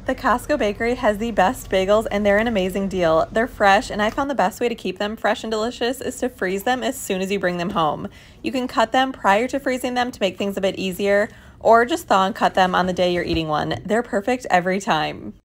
The Costco bakery has the best bagels and they're an amazing deal. They're fresh and I found the best way to keep them fresh and delicious is to freeze them as soon as you bring them home. You can cut them prior to freezing them to make things a bit easier, or just thaw and cut them on the day you're eating one. They're perfect every time.